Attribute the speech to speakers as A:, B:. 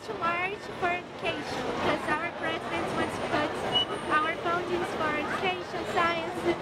A: to march for education because our president wants to put our fundings for education, science,